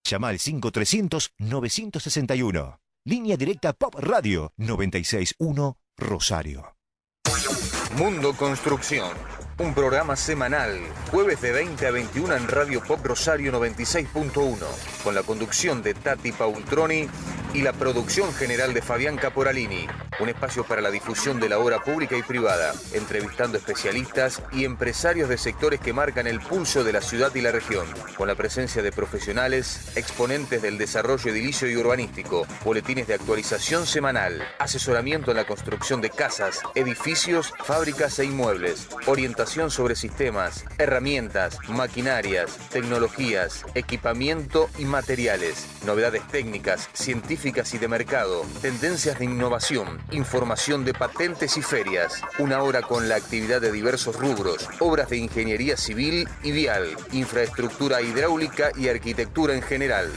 Llama al 5300-961. Línea directa Pop Radio 961 Rosario. Mundo Construcción, un programa semanal, jueves de 20 a 21 en Radio Pop Rosario 96.1, con la conducción de Tati Paultroni y la producción general de Fabián Caporalini. Un espacio para la difusión de la obra pública y privada, entrevistando especialistas y empresarios de sectores que marcan el pulso de la ciudad y la región, con la presencia de profesionales, exponentes del desarrollo edilicio y urbanístico, boletines de actualización semanal, asesoramiento en la construcción de casas, edificios, fábricas e inmuebles, orientación sobre sistemas, herramientas, maquinarias, tecnologías, equipamiento y materiales, novedades técnicas, científicas y de mercado, tendencias de innovación, información de patentes y ferias, una hora con la actividad de diversos rubros, obras de ingeniería civil y vial, infraestructura hidráulica y arquitectura en general.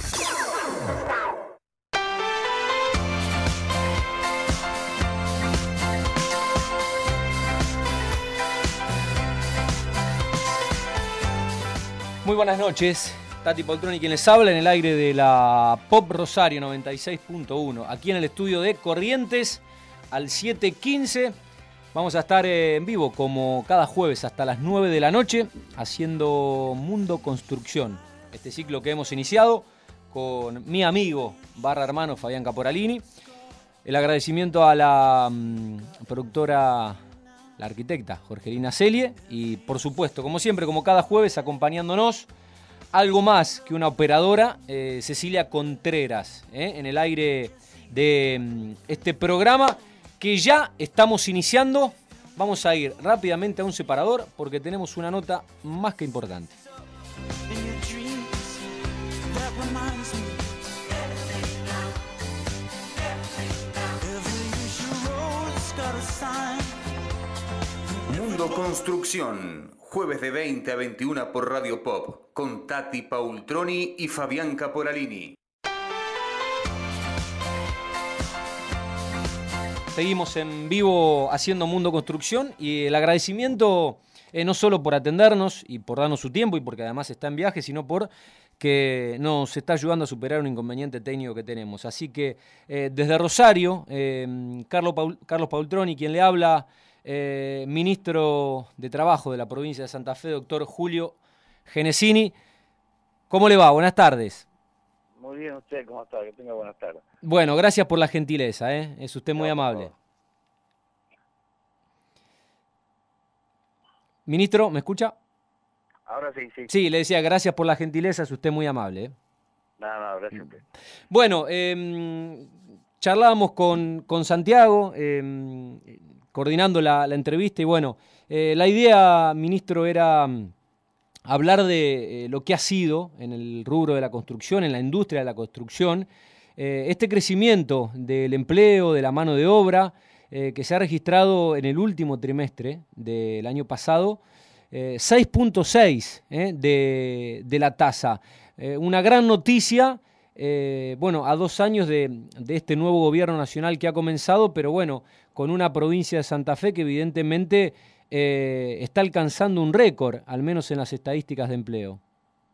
Muy buenas noches, Tati Paultroni quien les habla en el aire de la Pop Rosario 96.1, aquí en el estudio de Corrientes al 7:15. Vamos a estar en vivo como cada jueves hasta las 9 de la noche haciendo Mundo Construcción, este ciclo que hemos iniciado con mi amigo barra hermano Fabián Caporalini. El agradecimiento a la productora, la arquitecta Jorgelina Celie, y por supuesto, como siempre, como cada jueves, acompañándonos, algo más que una operadora, Cecilia Contreras, en el aire de este programa que ya estamos iniciando. Vamos a ir rápidamente a un separador porque tenemos una nota más que importante. Mundo Construcción, jueves de 20 a 21 por Radio Pop, con Tati Paultroni y Fabián Caporalini. Seguimos en vivo haciendo Mundo Construcción y el agradecimiento no solo por atendernos y por darnos su tiempo y porque además está en viaje, sino por que nos está ayudando a superar un inconveniente técnico que tenemos. Así que desde Rosario, Carlos Paultroni, quien le habla, ministro de Trabajo de la provincia de Santa Fe, doctor Julio Genesini. ¿Cómo le va? Buenas tardes. Muy bien, ¿usted cómo está? Que tenga buenas tardes. Bueno, gracias por la gentileza, es usted muy amable. Ministro, ¿me escucha? Ahora sí, sí. Sí, le decía, gracias por la gentileza, es usted muy amable. No, gracias a usted. Bueno, charlábamos con Santiago, coordinando la entrevista, y bueno, la idea, ministro, era hablar de lo que ha sido en el rubro de la construcción, en la industria de la construcción, este crecimiento del empleo, de la mano de obra, que se ha registrado en el último trimestre del año pasado, 6.6 de la tasa. Una gran noticia, bueno, a 2 años de este nuevo gobierno nacional que ha comenzado, pero bueno, con una provincia de Santa Fe que evidentemente está alcanzando un récord, al menos en las estadísticas de empleo.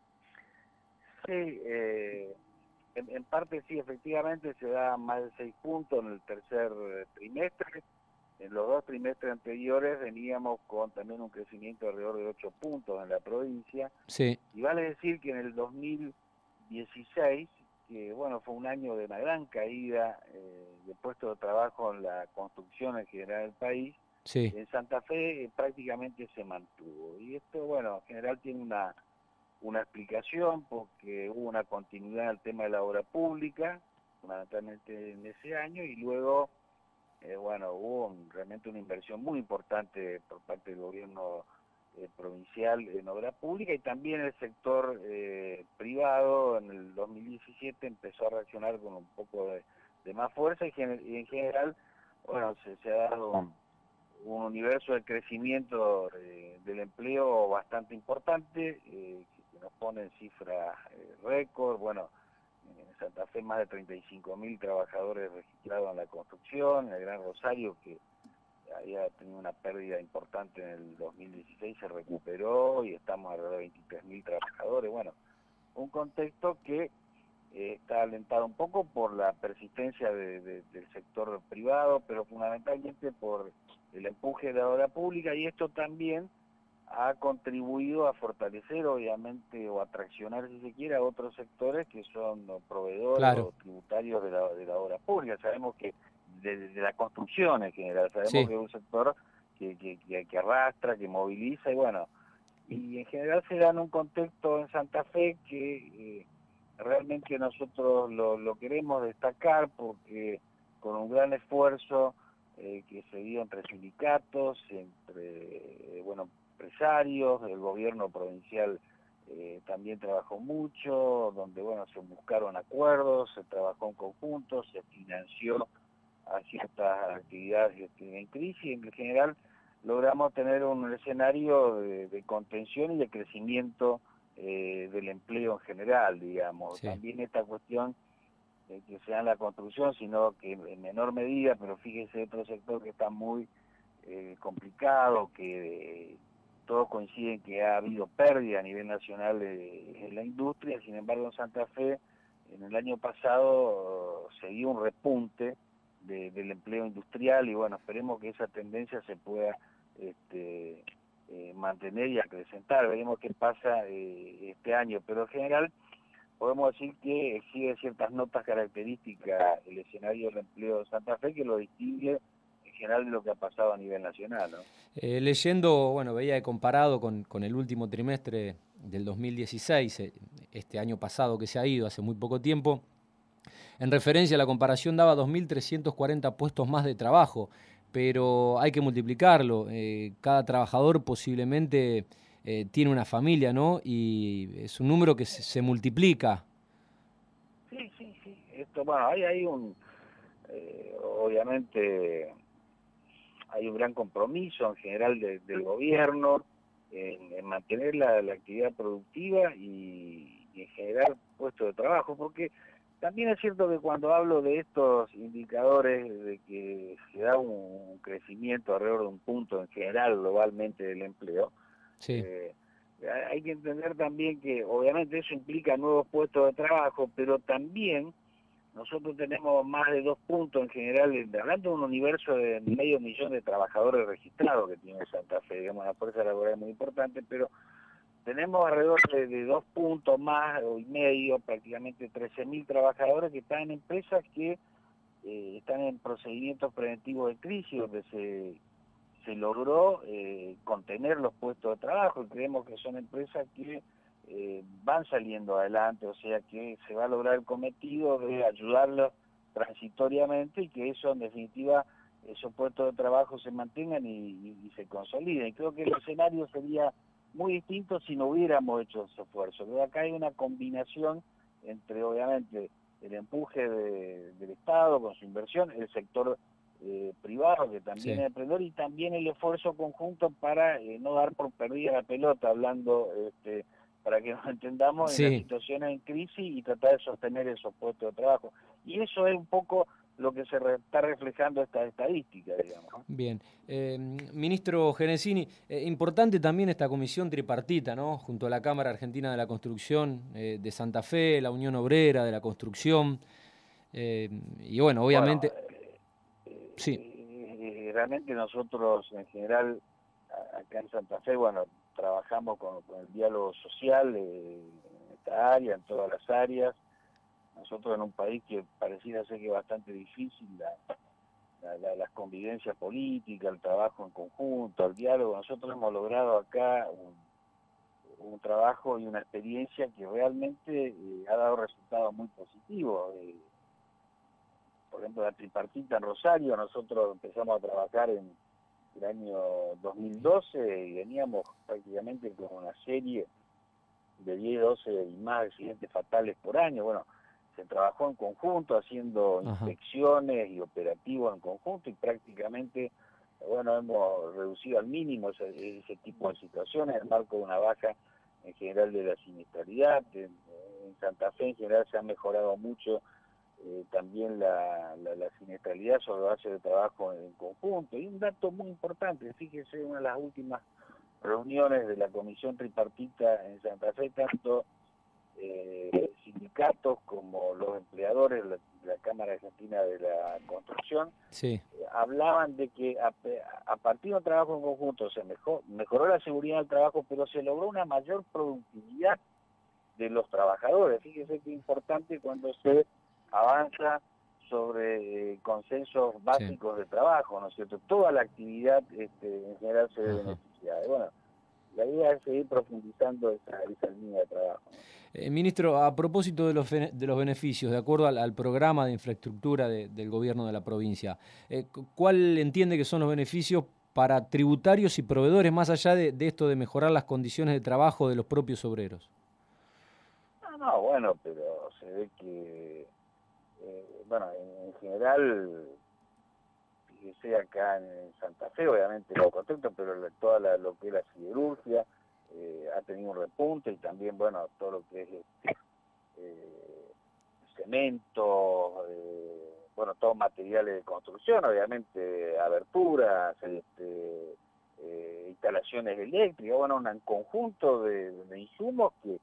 Sí, en parte sí, efectivamente se da más de 6 puntos en el tercer trimestre. En los 2 trimestres anteriores veníamos con también un crecimiento de alrededor de 8 puntos en la provincia. Sí. Y vale decir que en el 2016, que bueno, fue un año de una gran caída de puestos de trabajo en la construcción en general del país, Sí. en Santa Fe prácticamente se mantuvo. Y esto, bueno, en general tiene una explicación porque hubo una continuidad en el tema de la obra pública, fundamentalmente en ese año, y luego, bueno, hubo realmente una inversión muy importante por parte del gobierno provincial en obra pública, y también el sector privado en el 2017 empezó a reaccionar con un poco de más fuerza, y en general, bueno, se ha dado un universo de crecimiento del empleo bastante importante, que nos pone en cifras récord. Bueno, en Santa Fe más de 35.000 trabajadores registrados en la construcción, en el Gran Rosario, que había tenido una pérdida importante en el 2016, se recuperó y estamos alrededor de 23.000 trabajadores. Bueno, un contexto que está alentado un poco por la persistencia del sector privado, pero fundamentalmente por el empuje de la obra pública, y esto también ha contribuido a fortalecer, obviamente, o a traccionar, si se quiere, a otros sectores que son proveedores Claro. o tributarios de la obra pública. Sabemos que de la construcción en general, sabemos Sí. que es un sector que arrastra, que moviliza, y bueno, y en general se da en un contexto en Santa Fe que realmente nosotros lo queremos destacar, porque con un gran esfuerzo que se dio entre sindicatos, entre empresarios, el gobierno provincial también trabajó mucho, donde se buscaron acuerdos, se trabajó en conjunto, se financió a ciertas actividades en crisis, y en general logramos tener un escenario de contención y de crecimiento del empleo en general, digamos. Sí. También esta cuestión de que sea en la construcción, sino que en menor medida, pero fíjese otro sector que está muy complicado, que todos coinciden que ha habido pérdida a nivel nacional en la industria. Sin embargo, en Santa Fe, en el año pasado se dio un repunte del empleo industrial, y bueno, esperemos que esa tendencia se pueda mantener y acrecentar. Veremos qué pasa este año, pero en general podemos decir que exhibe ciertas notas características el escenario del empleo de Santa Fe, que lo distingue en general de lo que ha pasado a nivel nacional, ¿no? Leyendo, veía comparado con el último trimestre del 2016, este año pasado que se ha ido hace muy poco tiempo, en referencia, la comparación daba 2.340 puestos más de trabajo, pero hay que multiplicarlo. Cada trabajador posiblemente tiene una familia, ¿no? Y es un número que se multiplica. Sí. Esto, hay obviamente, hay un gran compromiso en general del gobierno en mantener la actividad productiva y en generar puestos de trabajo, porque también es cierto que cuando hablo de estos indicadores de que se da un crecimiento alrededor de un punto en general globalmente del empleo, Sí. Hay que entender también que obviamente eso implica nuevos puestos de trabajo, pero también nosotros tenemos más de 2 puntos en general, hablando de un universo de 500.000 de trabajadores registrados que tiene Santa Fe, digamos, una fuerza laboral muy importante, pero tenemos alrededor de 2 puntos más y medio, prácticamente 13.000 trabajadores que están en empresas que están en procedimientos preventivos de crisis, donde se logró contener los puestos de trabajo, y creemos que son empresas que van saliendo adelante, o sea que se va a lograr el cometido de ayudarlos transitoriamente, y que eso en definitiva, esos puestos de trabajo se mantengan y se consoliden. Y creo que el escenario sería muy distinto si no hubiéramos hecho ese esfuerzo. Pero acá hay una combinación entre, obviamente, el empuje del Estado con su inversión, el sector privado, que también Sí. es emprendedor, y también el esfuerzo conjunto para no dar por perdida la pelota, hablando para que nos entendamos en las Sí. situaciones en crisis, y tratar de sostener esos puestos de trabajo. Y eso es un poco lo que está reflejando esta estadística, digamos, ¿no? Bien. Ministro Genesini, importante también esta comisión tripartita, ¿no? Junto a la Cámara Argentina de la Construcción de Santa Fe, la Unión Obrera de la Construcción, y obviamente... Sí. Realmente nosotros en general acá en Santa Fe, trabajamos con el diálogo social en esta área, en todas las áreas. Nosotros en un país que pareciera ser que es bastante difícil las convivencias políticas, el trabajo en conjunto, el diálogo, nosotros hemos logrado acá un trabajo y una experiencia que realmente ha dado resultados muy positivos. Por ejemplo, la tripartita en Rosario, nosotros empezamos a trabajar en el año 2012 y veníamos prácticamente con una serie de 10, 12 y más accidentes fatales por año. Se trabajó en conjunto, haciendo inspecciones y operativos en conjunto, y prácticamente, hemos reducido al mínimo ese tipo de situaciones, en el marco de una baja en general de la siniestralidad. En Santa Fe en general se ha mejorado mucho también la siniestralidad sobre base de trabajo en conjunto. Y un dato muy importante, fíjese, una de las últimas reuniones de la comisión tripartita en Santa Fe, tanto sindicatos como los empleadores de la Cámara Argentina de la Construcción, Sí. hablaban de que a partir de un trabajo en conjunto se mejoró la seguridad del trabajo, pero se logró una mayor productividad de los trabajadores. Fíjese qué importante cuando se avanza sobre consensos básicos de trabajo, ¿no es cierto? Toda la actividad en general se ve beneficiada. Bueno, la idea es seguir profundizando esa línea de trabajo, ¿no? Ministro, a propósito de los beneficios, de acuerdo al programa de infraestructura del gobierno de la provincia, ¿cuál entiende que son los beneficios para tributarios y proveedores, más allá de esto de mejorar las condiciones de trabajo de los propios obreros? No, bueno, pero se ve que, bueno, en general, fíjese acá en Santa Fe, obviamente lo contento, pero toda lo que es la siderurgia ha tenido un repunte, y también, bueno, todo lo que es cemento, bueno, todos materiales de construcción, obviamente, aberturas, instalaciones eléctricas, bueno, un conjunto de insumos que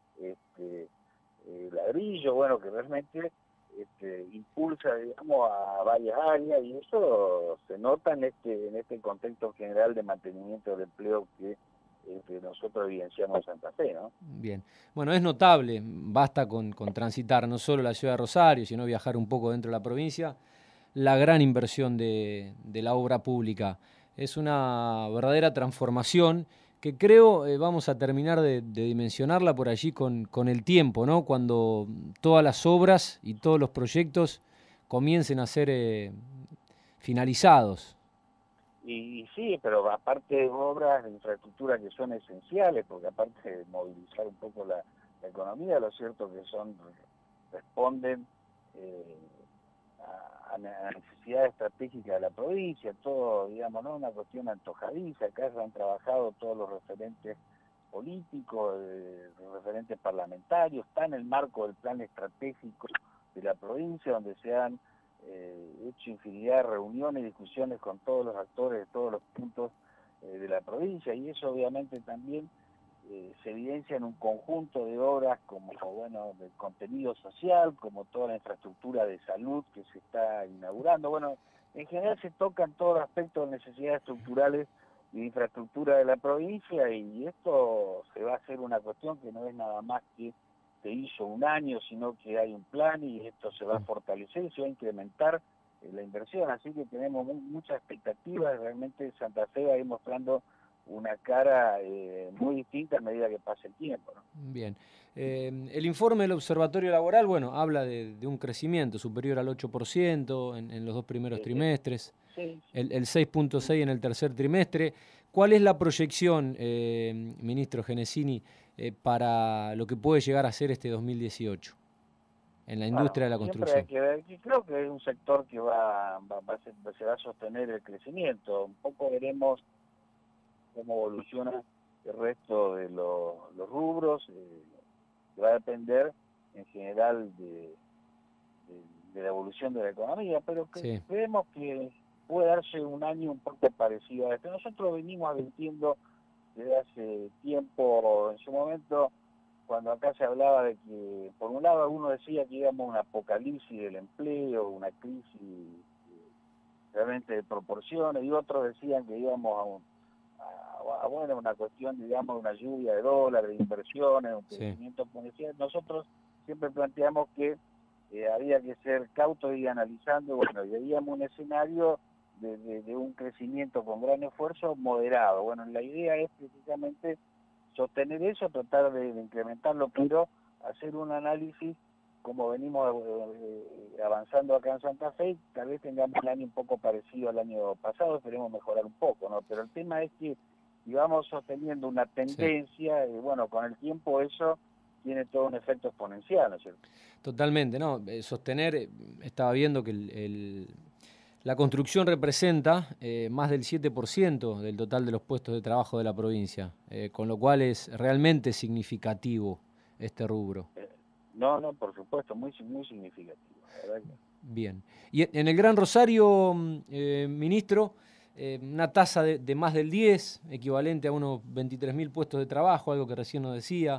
ladrillo, bueno, que realmente impulsa, digamos, a varias áreas, y eso se nota en este contexto general de mantenimiento del empleo que nosotros evidenciamos en Santa Fe, ¿no? Bien. Bueno, es notable, basta con transitar no solo la ciudad de Rosario, sino viajar un poco dentro de la provincia, la gran inversión de la obra pública. Es una verdadera transformación que creo vamos a terminar de dimensionarla por allí con el tiempo, ¿no? Cuando todas las obras y todos los proyectos comiencen a ser finalizados. Y sí, pero aparte de obras de infraestructura que son esenciales, porque aparte de movilizar un poco la economía, lo cierto que responden a la necesidad estratégica de la provincia, todo, digamos, no una cuestión antojadiza. Acá se han trabajado todos los referentes políticos, los referentes parlamentarios, está en el marco del plan estratégico de la provincia, donde se han hecho infinidad de reuniones y discusiones con todos los actores de todos los puntos de la provincia, y eso obviamente también se evidencia en un conjunto de obras como, bueno, de contenido social, como toda la infraestructura de salud que se está inaugurando. Bueno, en general se tocan todos los aspectos de necesidades estructurales y de infraestructura de la provincia, y esto se va a hacer una cuestión que no es nada más que se hizo un año, sino que hay un plan, y esto se va a fortalecer y se va a incrementar la inversión, así que tenemos muchas expectativas. Realmente Santa Fe va a ir mostrando una cara muy distinta a medida que pase el tiempo, ¿no? Bien. El informe del Observatorio Laboral, bueno, habla de un crecimiento superior al 8% en los dos primeros trimestres, sí. El 6.6% en el tercer trimestre. ¿Cuál es la proyección, ministro Genesini, para lo que puede llegar a ser este 2018 en la industria de la construcción? Siempre hay que ver, creo que es un sector que se va a sostener el crecimiento. Un poco veremos cómo evoluciona el resto de los rubros, que va a depender en general de la evolución de la economía, pero creemos que puede darse un año un poco parecido a este. Nosotros venimos advirtiendo desde hace tiempo, en su momento, cuando acá se hablaba de que, por un lado, alguno decía que íbamos a un apocalipsis del empleo, una crisis realmente de proporciones, y otros decían que íbamos a una cuestión, digamos, una lluvia de dólares, de inversiones, un crecimiento exponencial. Nosotros siempre planteamos que había que ser cautos y analizando, bueno, y veíamos un escenario de un crecimiento con gran esfuerzo moderado. Bueno, la idea es precisamente sostener eso, tratar de incrementarlo, pero hacer un análisis como venimos avanzando acá en Santa Fe. Tal vez tengamos un año un poco parecido al año pasado, esperemos mejorar un poco, ¿no? Pero el tema es que si vamos sosteniendo una tendencia, bueno, con el tiempo eso tiene todo un efecto exponencial, ¿no es cierto? Totalmente, ¿no? Sostener, estaba viendo que la construcción representa más del 7% del total de los puestos de trabajo de la provincia, con lo cual es realmente significativo este rubro. No, por supuesto, muy significativo, la verdad. Bien. Y en el Gran Rosario, ministro, una tasa de más del 10, equivalente a unos 23.000 puestos de trabajo, algo que recién nos decía.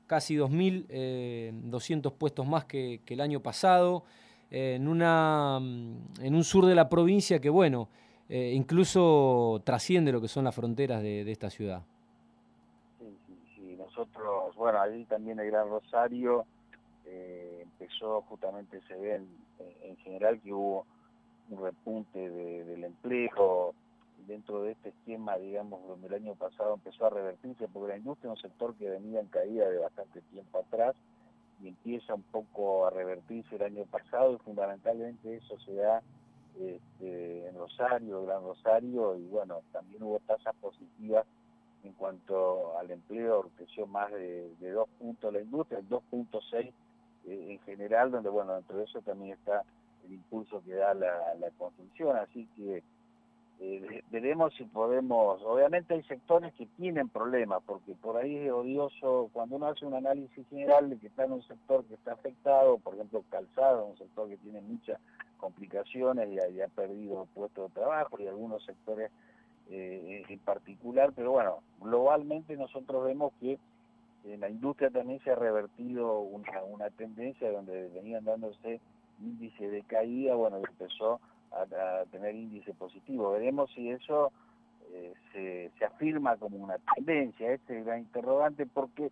casi 2.200 puestos más que el año pasado, en un sur de la provincia que, bueno, incluso trasciende lo que son las fronteras de esta ciudad. Sí. Nosotros, bueno, ahí también el Gran Rosario empezó, justamente se ve en general que hubo un repunte del empleo dentro de este esquema, digamos, donde el año pasado empezó a revertirse, porque la industria es un sector que venía en caída de bastante tiempo atrás y empieza un poco a revertirse el año pasado, y fundamentalmente eso se da en Rosario, Gran Rosario, y bueno, también hubo tasas positivas en cuanto al empleo, creció más de 2 puntos la industria, el 2.6 en general, donde bueno, dentro de eso también está el impulso que da la construcción, así que veremos si podemos. Obviamente hay sectores que tienen problemas, porque por ahí es odioso cuando uno hace un análisis general de que está en un sector que está afectado, por ejemplo calzado, un sector que tiene muchas complicaciones y ha perdido puestos de trabajo, y algunos sectores en particular, pero bueno, globalmente nosotros vemos que en la industria también se ha revertido una tendencia donde venían dándose índices de caída, bueno, empezó a tener índice positivo. Veremos si eso se afirma como una tendencia. Este es el gran interrogante, porque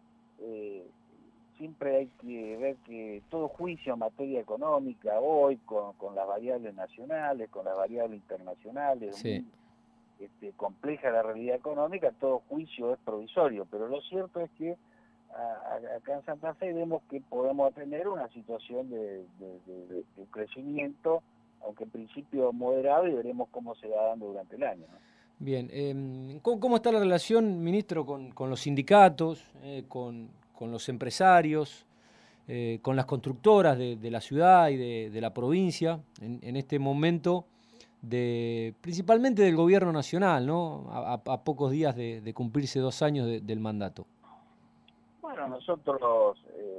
siempre hay que ver que todo juicio en materia económica hoy, con las variables nacionales, con las variables internacionales, sí, compleja la realidad económica, todo juicio es provisorio, pero lo cierto es que acá en Santa Fe vemos que podemos tener una situación de crecimiento, aunque en principio moderado, y veremos cómo se va dando durante el año, ¿no? Bien, ¿cómo está la relación, ministro, con los sindicatos, con los empresarios, con las constructoras de la ciudad y de la provincia en este momento, principalmente del gobierno nacional, ¿no? A pocos días de cumplirse 2 años del mandato? Bueno, nosotros,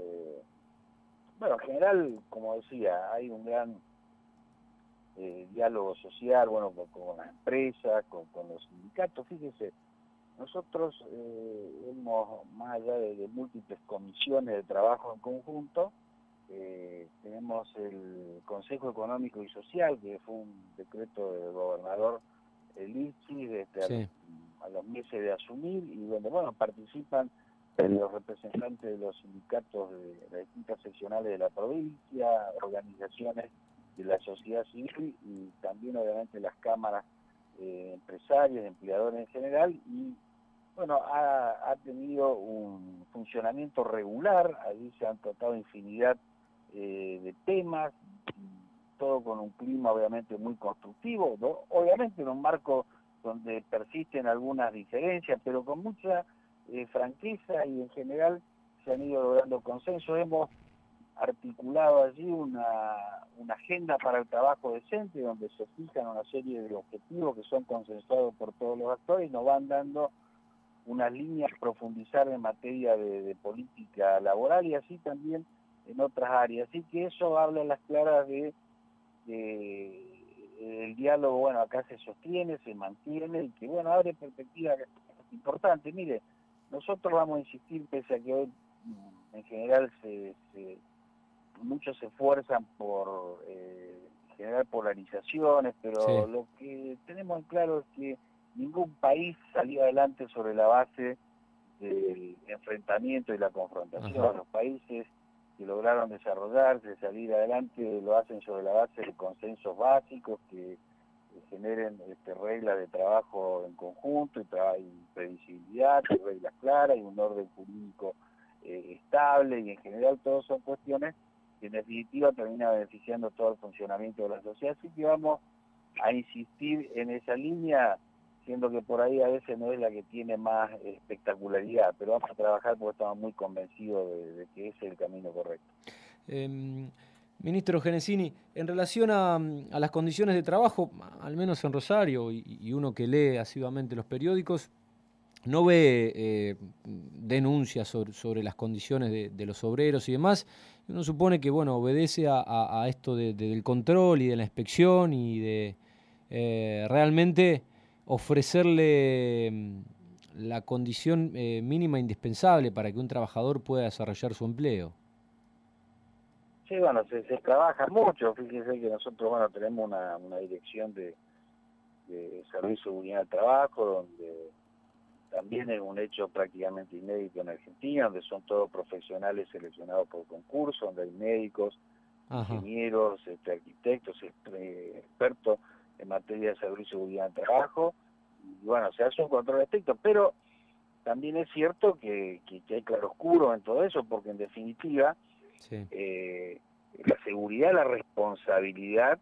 en general, como decía, hay un gran diálogo social, bueno, con las empresas, con los sindicatos. Fíjese, nosotros hemos, más allá de múltiples comisiones de trabajo en conjunto, tenemos el Consejo Económico y Social, que fue un decreto del gobernador Lichi Sí. a los meses de asumir, y donde, bueno, participan los representantes de los sindicatos de las distintas seccionales de la provincia, organizaciones de la sociedad civil, y también obviamente las cámaras empresarias, empleadores en general, y bueno, ha tenido un funcionamiento regular. Allí se han tratado infinidad de temas, todo con un clima obviamente muy constructivo, ¿no? Obviamente en un marco donde persisten algunas diferencias, pero con mucha franqueza, y en general se han ido logrando consensos. Hemos articulado allí una agenda para el trabajo decente, donde se fijan una serie de objetivos que son consensuados por todos los actores y nos van dando unas líneas a profundizar en materia de política laboral, y así también en otras áreas. Así que eso habla a las claras de el diálogo, bueno, acá se sostiene, se mantiene, y que, bueno, abre perspectivas importantes. Mire, nosotros vamos a insistir, pese a que hoy en general muchos se esfuerzan por generar polarizaciones, pero Sí. lo que tenemos en claro es que ningún país salió adelante sobre la base del enfrentamiento y la confrontación. Ajá. Los países que lograron desarrollarse, salir adelante, lo hacen sobre la base de consensos básicos que generen reglas de trabajo en conjunto, y previsibilidad, y reglas claras, y un orden jurídico estable, y en general todas son cuestiones que en definitiva termina beneficiando todo el funcionamiento de la sociedad. Así que vamos a insistir en esa línea, siendo que por ahí a veces no es la que tiene más espectacularidad, pero vamos a trabajar porque estamos muy convencidos de que ese es el camino correcto. Ministro Genesini, en relación a las condiciones de trabajo, al menos en Rosario, y uno que lee asiduamente los periódicos, no ve denuncias sobre las condiciones de los obreros y demás. Uno supone que, bueno, obedece a esto del control y de la inspección, y de realmente ofrecerle la condición mínima indispensable para que un trabajador pueda desarrollar su empleo. Sí, bueno, se trabaja mucho. Fíjense que nosotros, bueno, tenemos una dirección de salud y seguridad del trabajo, donde también es un hecho prácticamente inédito en Argentina, donde son todos profesionales seleccionados por concurso, donde hay médicos, Ajá. ingenieros, arquitectos, expertos en materia de salud y seguridad del trabajo. Y bueno, se hace un control estricto, pero también es cierto que hay claroscuro en todo eso, porque en definitiva Sí. la seguridad, la responsabilidad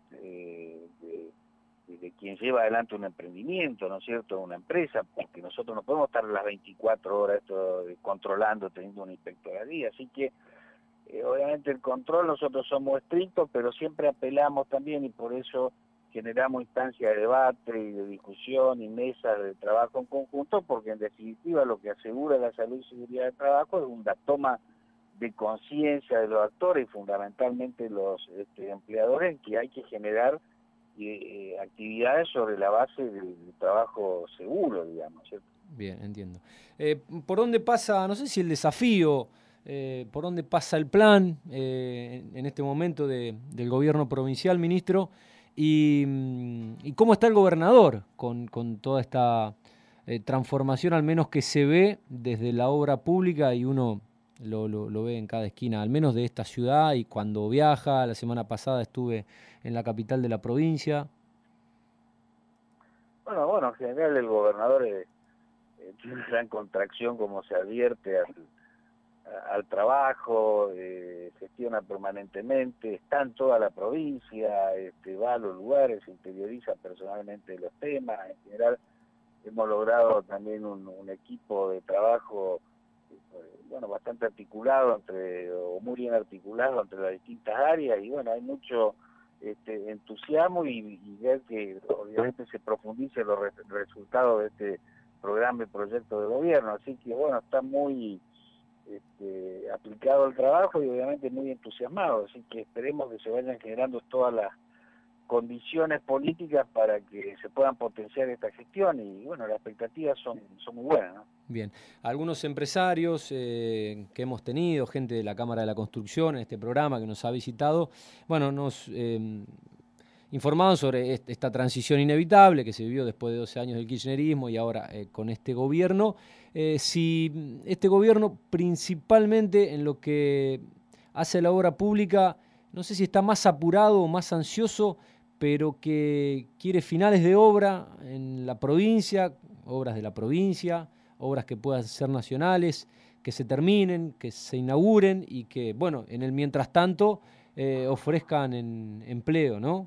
de quien lleva adelante un emprendimiento, ¿no es cierto?, una empresa, porque nosotros no podemos estar las 24 horas controlando, teniendo una inspectoría, así que obviamente el control, nosotros somos estrictos, pero siempre apelamos también, y por eso generamos instancias de debate y de discusión y mesas de trabajo en conjunto, porque en definitiva lo que asegura la salud y seguridad del trabajo es una toma de conciencia de los actores y fundamentalmente los empleadores, en que hay que generar actividades sobre la base del trabajo seguro, digamos, ¿cierto? Bien, entiendo. ¿Por dónde pasa, no sé si el desafío, por dónde pasa el plan en este momento del gobierno provincial, ministro? ¿Y cómo está el gobernador con toda esta transformación, al menos que se ve desde la obra pública y uno lo ve en cada esquina, al menos de esta ciudad, y cuando viaja? La semana pasada estuve en la capital de la provincia. Bueno, en general el gobernador tiene una gran contracción, como se advierte, al trabajo, gestiona permanentemente, está en toda la provincia, va a los lugares, interioriza personalmente los temas. En general hemos logrado también un equipo de trabajo bueno, bastante articulado, o muy bien articulado entre las distintas áreas, y bueno, hay mucho entusiasmo y ver que obviamente se profundice los resultados de este programa y proyecto de gobierno, así que bueno, está muy aplicado el trabajo y obviamente muy entusiasmado, así que esperemos que se vayan generando todas las condiciones políticas para que se puedan potenciar esta gestión, y bueno, las expectativas son muy buenas, ¿no? Bien, algunos empresarios que hemos tenido, gente de la Cámara de la Construcción en este programa que nos ha visitado, bueno, nos informaban sobre esta transición inevitable que se vivió después de 12 años del kirchnerismo y ahora con este gobierno. Si este gobierno, principalmente en lo que hace a la obra pública, no sé si está más apurado o más ansioso, pero que quiere finales de obra en la provincia, obras de la provincia, obras que puedan ser nacionales, que se terminen, que se inauguren y que, bueno, en el mientras tanto ofrezcan empleo, ¿no?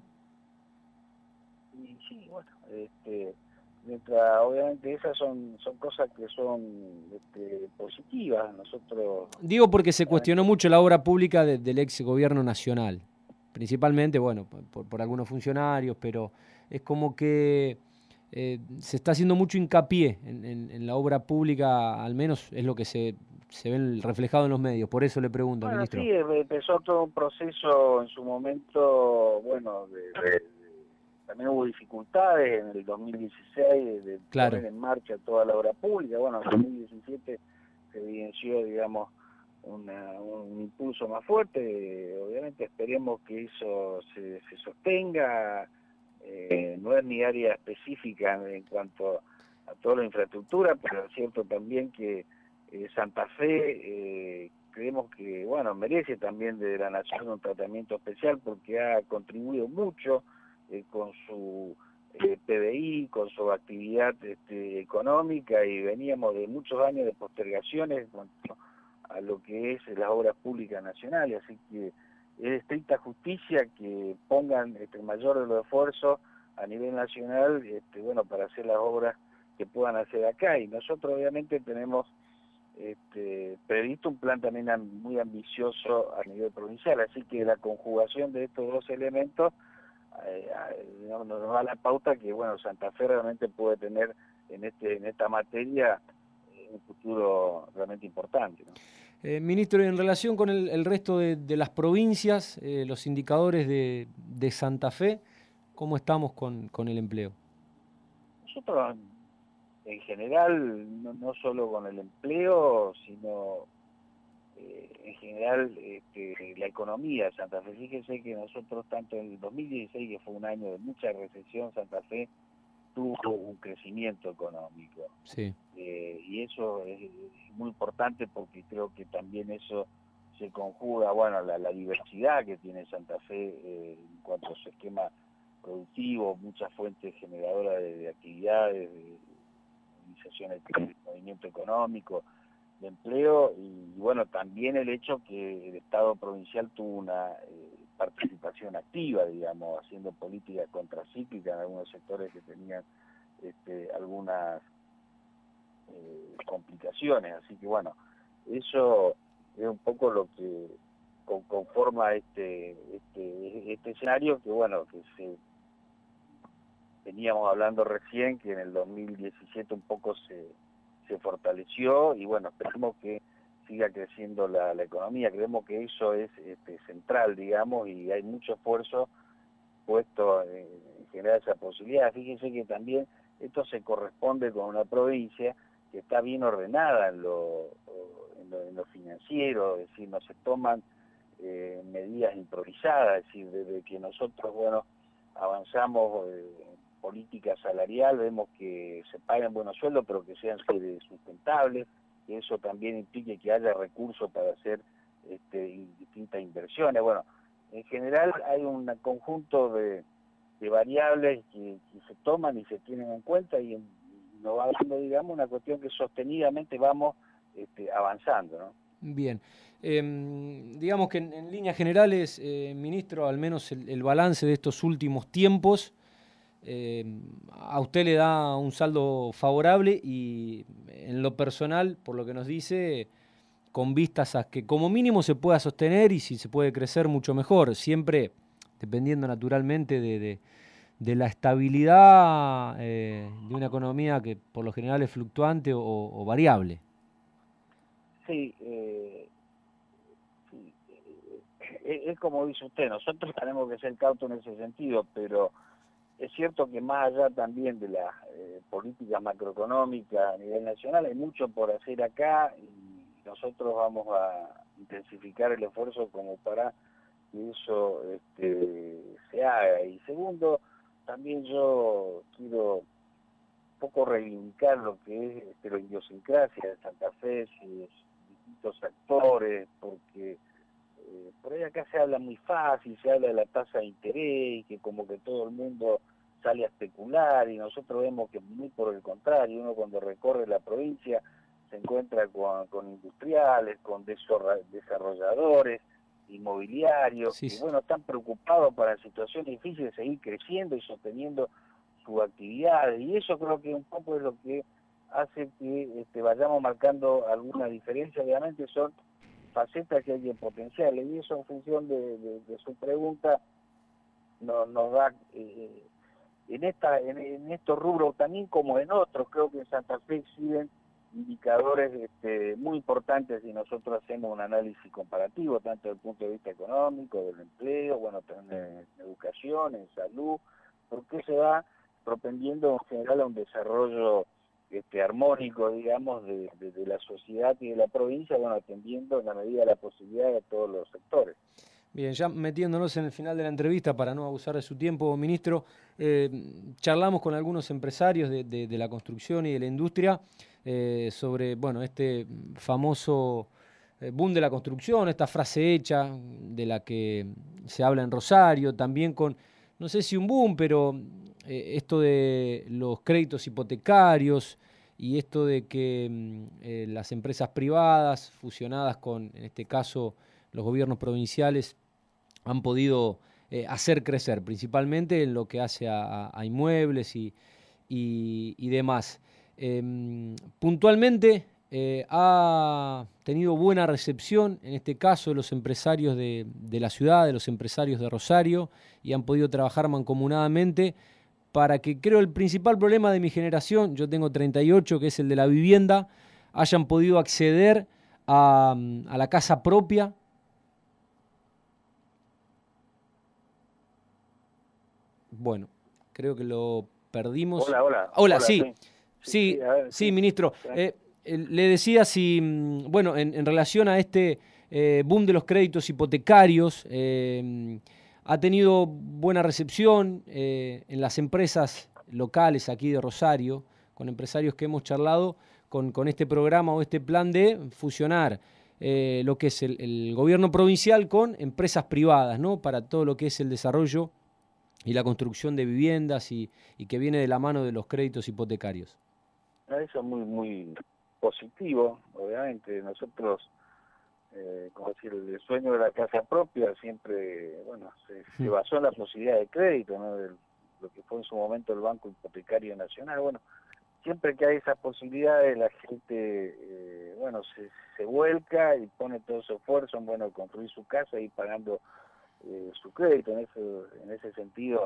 Y sí, bueno, mientras obviamente esas son cosas que son positivas. Nosotros Digo porque se cuestionó mucho la obra pública del ex gobierno nacional, principalmente, bueno, por algunos funcionarios, pero es como que se está haciendo mucho hincapié en la obra pública, al menos es lo que se ve reflejado en los medios. Por eso le pregunto, bueno, ministro. sí, empezó todo un proceso en su momento, bueno, también hubo dificultades en el 2016 de Claro. poner en marcha toda la obra pública. Bueno, en el 2017 se evidenció, digamos, un impulso más fuerte. Obviamente esperemos que eso se sostenga. No es mi área específica en cuanto a toda la infraestructura, pero es cierto también que Santa Fe creemos que, bueno, merece también de la Nación un tratamiento especial porque ha contribuido mucho con su PBI, con su actividad económica, y veníamos de muchos años de postergaciones en cuanto a lo que es las obras públicas nacionales, así que es de estricta justicia que pongan el mayor de los esfuerzos a nivel nacional, bueno, para hacer las obras que puedan hacer acá, y nosotros obviamente tenemos previsto un plan también muy ambicioso a nivel provincial, así que la conjugación de estos dos elementos nos da la pauta que, bueno, Santa Fe realmente puede tener en esta materia un futuro realmente importante, ¿no? Ministro, en relación con el resto de las provincias, los indicadores de Santa Fe, ¿cómo estamos con el empleo? Nosotros en general, no solo con el empleo, sino en general la economía de Santa Fe. Fíjese que nosotros, tanto en el 2016, que fue un año de mucha recesión, Santa Fe tuvo un crecimiento económico. Sí. Y eso es muy importante porque creo que también eso se conjuga, bueno, la diversidad que tiene Santa Fe en cuanto a su esquema productivo, muchas fuentes generadoras de actividades, de organizaciones de movimiento económico, de empleo, y bueno, también el hecho que el Estado provincial tuvo una participación activa, digamos, haciendo políticas contracíclicas en algunos sectores que tenían algunas complicaciones. Así que bueno, eso es un poco lo que conforma este escenario, que bueno, que veníamos hablando recién, que en el 2017 un poco se fortaleció, y bueno, esperamos que siga creciendo la economía. Creemos que eso es central, digamos, y hay mucho esfuerzo puesto en generar esa posibilidad. Fíjense que también esto se corresponde con una provincia que está bien ordenada en lo financiero, es decir, no se toman medidas improvisadas, es decir, desde que nosotros, bueno, avanzamos en política salarial, vemos que se paguen buenos sueldos, pero que sean sustentables, que eso también implique que haya recursos para hacer distintas inversiones. Bueno, en general hay un conjunto de variables que se toman y se tienen en cuenta, y nos va dando, digamos, una cuestión que sostenidamente vamos avanzando, ¿no? Bien. Digamos que en líneas generales, ministro, al menos el balance de estos últimos tiempos, a usted le da un saldo favorable, y en lo personal, por lo que nos dice, con vistas a que como mínimo se pueda sostener, y si se puede crecer mucho mejor, siempre dependiendo naturalmente de la estabilidad de una economía que por lo general es fluctuante o variable. Sí, sí, es como dice usted, nosotros tenemos que ser cautos en ese sentido, pero es cierto que más allá también de las políticas macroeconómicas a nivel nacional, hay mucho por hacer acá, y nosotros vamos a intensificar el esfuerzo como para que eso se haga. Y segundo, también yo quiero un poco reivindicar lo que es la idiosincrasia de Santa Fe, sus distintos actores, porque por ahí acá se habla muy fácil, se habla de la tasa de interés, y que como que todo el mundo sale a especular, y nosotros vemos que muy por el contrario, uno cuando recorre la provincia se encuentra con industriales, con desarrolladores inmobiliarios, Sí, que bueno, están preocupados para situaciones difíciles de seguir creciendo y sosteniendo sus actividades, y eso creo que un poco es lo que hace que vayamos marcando alguna diferencia. Obviamente son facetas que hay en potencial, y eso en función de su pregunta nos da en estos rubros también, como en otros. Creo que en Santa Fe exhiben indicadores muy importantes, y nosotros hacemos un análisis comparativo tanto desde el punto de vista económico, del empleo, bueno, también en educación, en salud, porque se va propendiendo en general a un desarrollo armónico, digamos, de la sociedad y de la provincia, bueno, atendiendo en la medida de la posibilidad de todos los sectores. bien, ya metiéndonos en el final de la entrevista, para no abusar de su tiempo, ministro, charlamos con algunos empresarios de la construcción y de la industria sobre, bueno, este famoso boom de la construcción, esta frase hecha de la que se habla en Rosario, también con, no sé si un boom, pero esto de los créditos hipotecarios, y esto de que las empresas privadas fusionadas con, en este caso, los gobiernos provinciales, han podido hacer crecer, principalmente en lo que hace a inmuebles y demás. Puntualmente ha tenido buena recepción, en este caso, de los empresarios de la ciudad, de los empresarios de Rosario, y han podido trabajar mancomunadamente para que, creo, el principal problema de mi generación, yo tengo 38, que es el de la vivienda, hayan podido acceder a la casa propia. Bueno, creo que lo perdimos. Hola, Hola, sí. Sí, a ver, sí, ministro. Le decía si, bueno, en relación a este boom de los créditos hipotecarios, ha tenido buena recepción en las empresas locales aquí de Rosario, con empresarios que hemos charlado con este programa o este plan de fusionar lo que es el gobierno provincial con empresas privadas, ¿no? Para todo lo que es el desarrollo y la construcción de viviendas y que viene de la mano de los créditos hipotecarios. Eso es muy positivo, obviamente. Nosotros, como decir, el sueño de la casa propia siempre, bueno, se basó en la posibilidad de crédito, ¿no? De lo que fue en su momento el Banco Hipotecario Nacional. Bueno, siempre que hay esas posibilidades, la gente, bueno, se vuelca y pone todo su esfuerzo en, bueno, construir su casa y pagando su crédito. En ese sentido,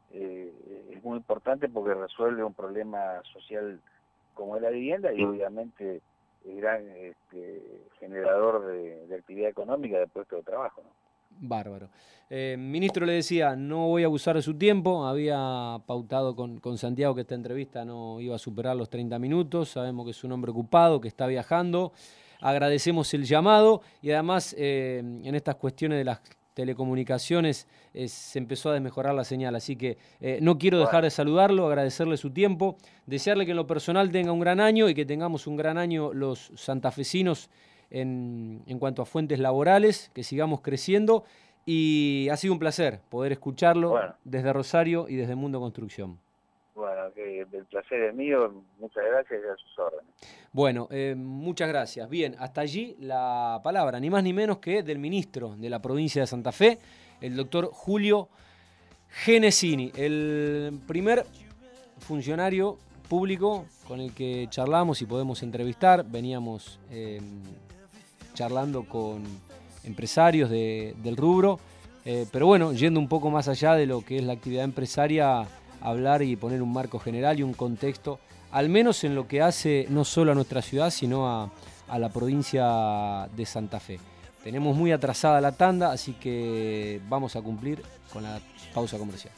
es muy importante porque resuelve un problema social como es la vivienda y obviamente es gran generador de actividad económica, de puestos de trabajo, ¿no? Bárbaro. Ministro, le decía, no voy a abusar de su tiempo, había pautado con Santiago que esta entrevista no iba a superar los 30 minutos, sabemos que es un hombre ocupado, que está viajando, agradecemos el llamado y además en estas cuestiones de las telecomunicaciones se empezó a desmejorar la señal, así que no quiero dejar de saludarlo, agradecerle su tiempo, desearle que en lo personal tenga un gran año y que tengamos un gran año los santafesinos en cuanto a fuentes laborales, que sigamos creciendo y ha sido un placer poder escucharlo desde Rosario y desde Mundo Construcción. Bueno, que el placer es mío, muchas gracias y a sus órdenes. Bueno, muchas gracias. Bien, hasta allí la palabra, ni más ni menos que del ministro de la provincia de Santa Fe, el doctor Julio Genesini, el primer funcionario público con el que charlamos y podemos entrevistar. Veníamos charlando con empresarios del rubro, pero bueno, yendo un poco más allá de lo que es la actividad empresaria, hablar y poner un marco general y un contexto, al menos en lo que hace no solo a nuestra ciudad, sino a la provincia de Santa Fe. Tenemos muy atrasada la tanda, así que vamos a cumplir con la pausa comercial.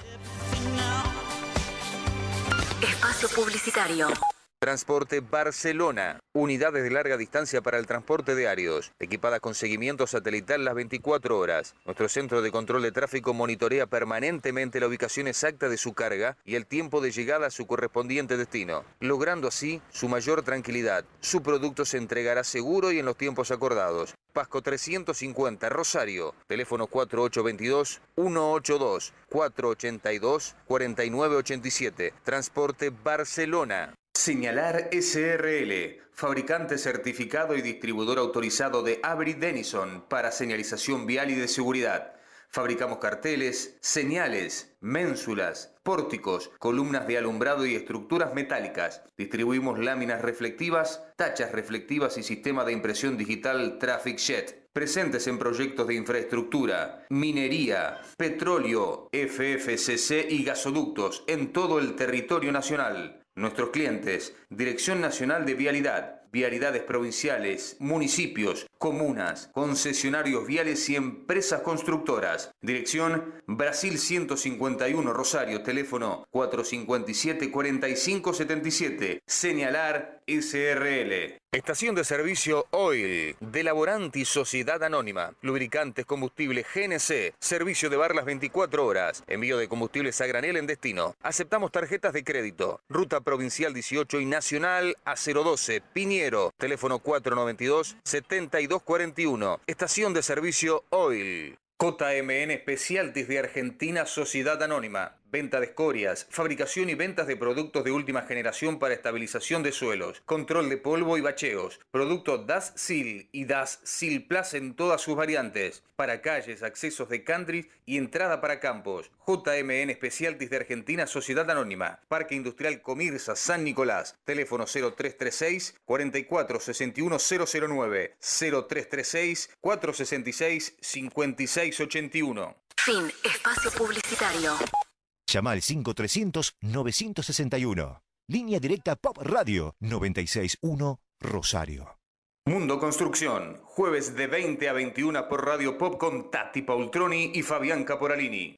Espacio publicitario. Transporte Barcelona. Unidades de larga distancia para el transporte de diarios, equipadas con seguimiento satelital las 24 horas. Nuestro centro de control de tráfico monitorea permanentemente la ubicación exacta de su carga y el tiempo de llegada a su correspondiente destino, logrando así su mayor tranquilidad. Su producto se entregará seguro y en los tiempos acordados. Pasco 350, Rosario. Teléfono 4822-182, 482-4987. Transporte Barcelona. Señalar SRL, fabricante certificado y distribuidor autorizado de Avery Dennison para señalización vial y de seguridad. Fabricamos carteles, señales, ménsulas, pórticos, columnas de alumbrado y estructuras metálicas. Distribuimos láminas reflectivas, tachas reflectivas y sistema de impresión digital Traffic Jet. Presentes en proyectos de infraestructura, minería, petróleo, FFCC y gasoductos en todo el territorio nacional. Nuestros clientes: Dirección Nacional de Vialidad, vialidades provinciales, municipios, comunas, concesionarios viales y empresas constructoras. Dirección Brasil 151 Rosario, teléfono 457-4577. Señalar SRL. Estación de servicio Oil, de Laboranti Sociedad Anónima. Lubricantes, combustible GNC, servicio de bar las 24 horas. Envío de combustibles a granel en destino. Aceptamos tarjetas de crédito. Ruta Provincial 18 y Nacional A012, Piñero. Teléfono 492-7241. Estación de servicio Oil. JMN Specialties de Argentina Sociedad Anónima. Venta de escorias, fabricación y ventas de productos de última generación para estabilización de suelos, control de polvo y bacheos, producto Das Seal y Das Seal Plus en todas sus variantes, para calles, accesos de country y entrada para campos. JMN Specialties de Argentina Sociedad Anónima, Parque Industrial Comirsa San Nicolás, teléfono 0336 4461009, 0336 466 5681. Fin. Espacio publicitario. Llama al 5300-961. Línea directa Pop Radio 961 Rosario. Mundo Construcción, jueves de 20 a 21 por Radio Pop con Tati Paultroni y Fabián Caporalini.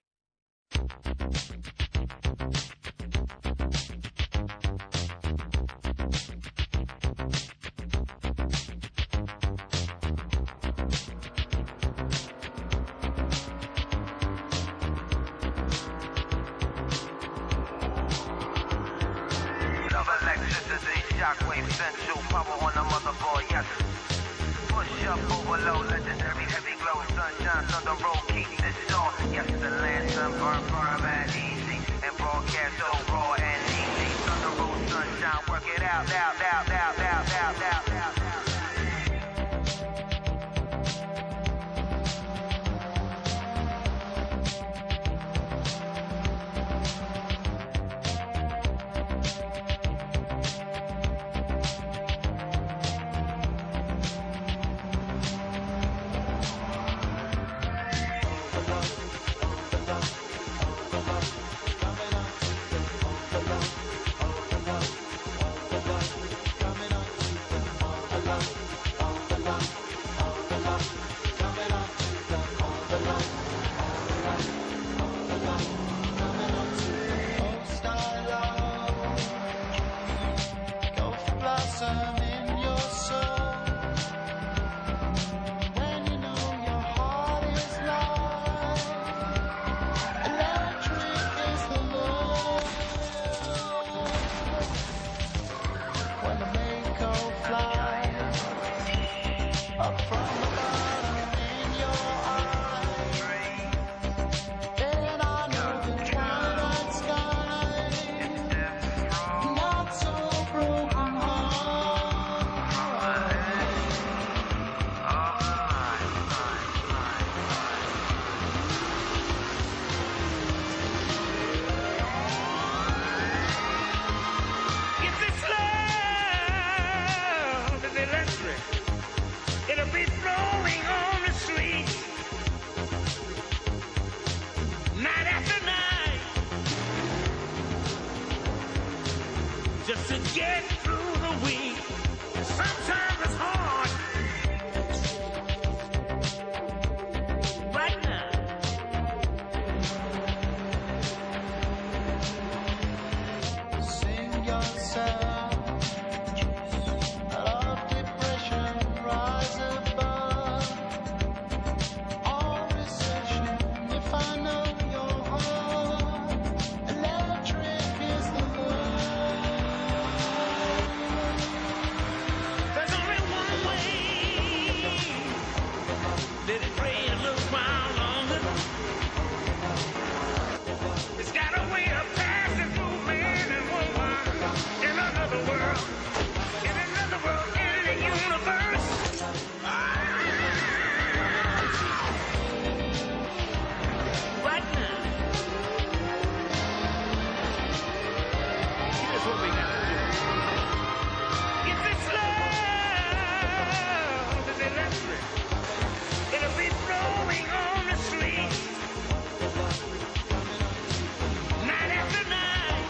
get through the week. Sometimes it's hard. Right now. Sing yourself out of depression, rise above all recession. If I know your heart, electric is the love. There's only one way. Let it rain a little while longer. It's got a way of passing through man and woman in another world, in the universe. Right now. Here's what we gotta do. If it's love is electric, it'll be flowing on the street. Night after night.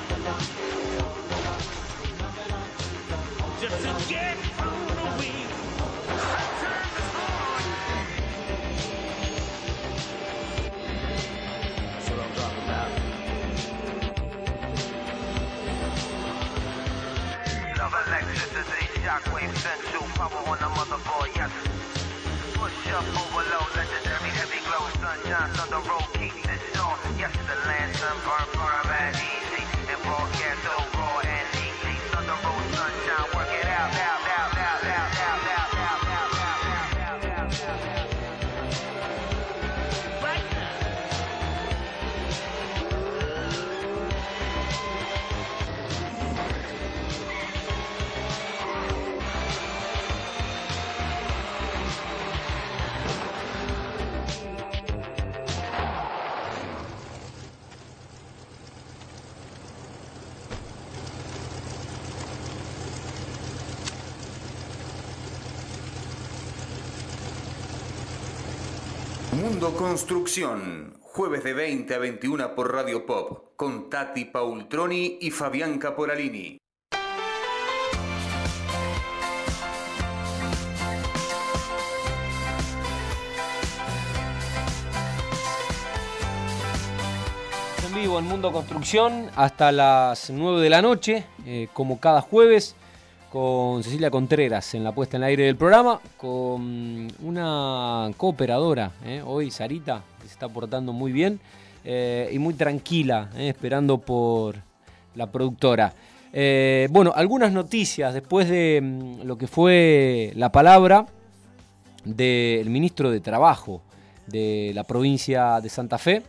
Just to get through the week. Sometimes it's hard. That's what I'm talking about. Love electricity, shockwave central, power on the motherboard, yes. Push up, overload, legendary, heavy glow, sunshine, thunder roll, keep this on. Yes, the lantern burn firm and easy, and broadcast so raw and easy. Thunder roll, sunshine, work it out, out, out, out, out, out, out, out, out, out, out, out, out. Right now. Mundo Construcción, jueves de 20 a 21 por Radio Pop, con Tati Paultroni y Fabián Caporalini. En vivo en Mundo Construcción hasta las 9 de la noche, como cada jueves, con Cecilia Contreras en la puesta en el aire del programa, con una cooperadora, hoy Sarita, que se está portando muy bien y muy tranquila, esperando por la productora. Bueno, algunas noticias después de lo que fue la palabra del ministro de Trabajo de la provincia de Santa Fe,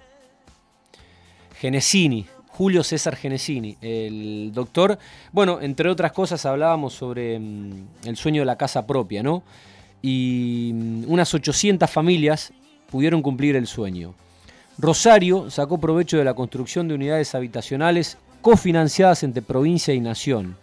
Genesini, Julio César Genesini, el doctor. Bueno, entre otras cosas hablábamos sobre el sueño de la casa propia, ¿no? Y unas 800 familias pudieron cumplir el sueño. Rosario sacó provecho de la construcción de unidades habitacionales cofinanciadas entre provincia y nación.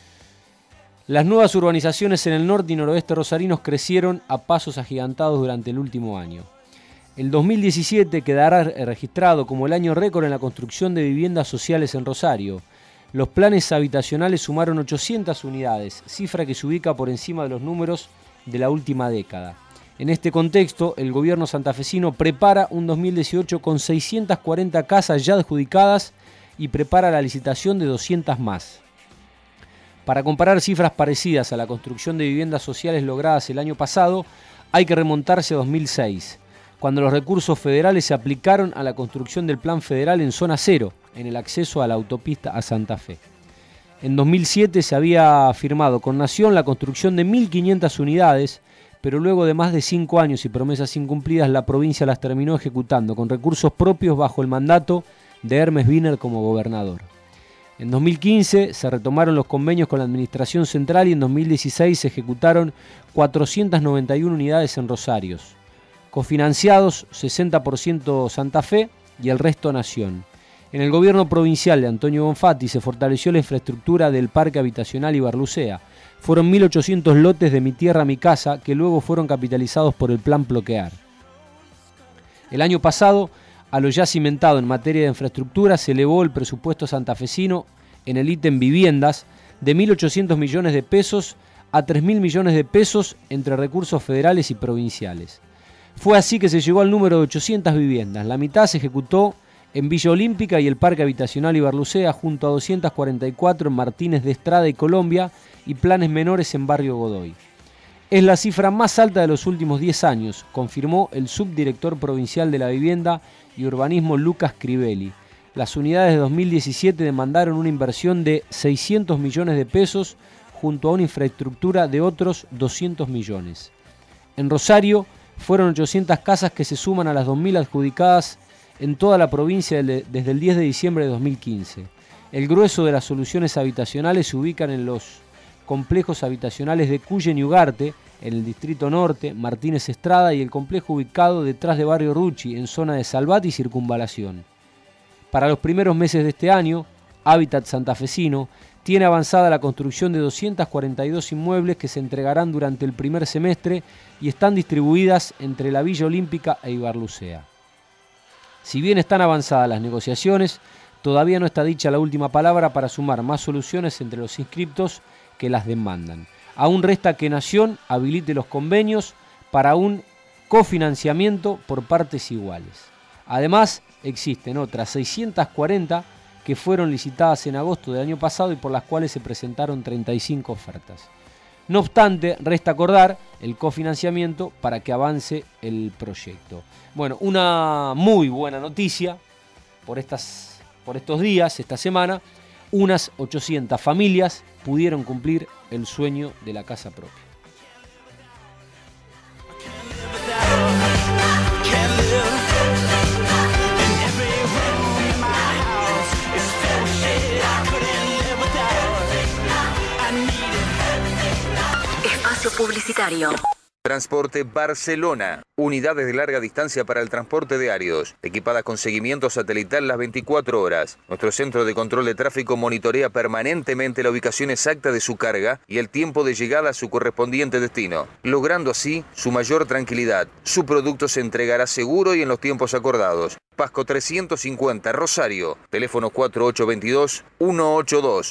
Las nuevas urbanizaciones en el norte y noroeste rosarinos crecieron a pasos agigantados durante el último año. El 2017 quedará registrado como el año récord en la construcción de viviendas sociales en Rosario. Los planes habitacionales sumaron 800 unidades, cifra que se ubica por encima de los números de la última década. En este contexto, el gobierno santafesino prepara un 2018 con 640 casas ya adjudicadas y prepara la licitación de 200 más. Para comparar cifras parecidas a la construcción de viviendas sociales logradas el año pasado, hay que remontarse a 2006. Cuando los recursos federales se aplicaron a la construcción del Plan Federal en Zona Cero, en el acceso a la autopista a Santa Fe. En 2007 se había firmado con Nación la construcción de 1.500 unidades, pero luego de más de 5 años y promesas incumplidas, la provincia las terminó ejecutando con recursos propios bajo el mandato de Hermes Wiener como gobernador. En 2015 se retomaron los convenios con la Administración Central y en 2016 se ejecutaron 491 unidades en Rosario. Cofinanciados 60% Santa Fe y el resto Nación. En el gobierno provincial de Antonio Bonfatti se fortaleció la infraestructura del parque habitacional Ibarlucea. Fueron 1.800 lotes de Mi Tierra, Mi Casa que luego fueron capitalizados por el Plan Ploquear. El año pasado, a lo ya cimentado en materia de infraestructura, se elevó el presupuesto santafesino en el ítem viviendas de 1.800 millones de pesos a 3.000 millones de pesos entre recursos federales y provinciales. Fue así que se llegó al número de 800 viviendas. La mitad se ejecutó en Villa Olímpica y el Parque Habitacional Ibarlucea, junto a 244 en Martínez de Estrada y Colombia, y planes menores en Barrio Godoy. Es la cifra más alta de los últimos 10 años, confirmó el subdirector provincial de la Vivienda y Urbanismo Lucas Crivelli. Las unidades de 2017 demandaron una inversión de 600 millones de pesos junto a una infraestructura de otros 200 millones. En Rosario fueron 800 casas que se suman a las 2.000 adjudicadas en toda la provincia desde el 10 de diciembre de 2015. El grueso de las soluciones habitacionales se ubican en los complejos habitacionales de Cuyen y Ugarte, en el Distrito Norte, Martínez Estrada y el complejo ubicado detrás de Barrio Rucci, en zona de Salvat y Circunvalación. Para los primeros meses de este año, Hábitat Santafesino tiene avanzada la construcción de 242 inmuebles que se entregarán durante el primer semestre y están distribuidas entre la Villa Olímpica e Ibarlucea. Si bien están avanzadas las negociaciones, todavía no está dicha la última palabra para sumar más soluciones entre los inscriptos que las demandan. Aún resta que Nación habilite los convenios para un cofinanciamiento por partes iguales. Además, existen otras 640 que fueron licitadas en agosto del año pasado y por las cuales se presentaron 35 ofertas. No obstante, resta acordar el cofinanciamiento para que avance el proyecto. Bueno, una muy buena noticia por estos días, esta semana. Unas 800 familias pudieron cumplir el sueño de la casa propia. Espacio publicitario. Transporte Barcelona. Unidades de larga distancia para el transporte de diarios, equipadas con seguimiento satelital las 24 horas. Nuestro centro de control de tráfico monitorea permanentemente la ubicación exacta de su carga y el tiempo de llegada a su correspondiente destino, logrando así su mayor tranquilidad. Su producto se entregará seguro y en los tiempos acordados. Pasco 350, Rosario. Teléfono 4822-182,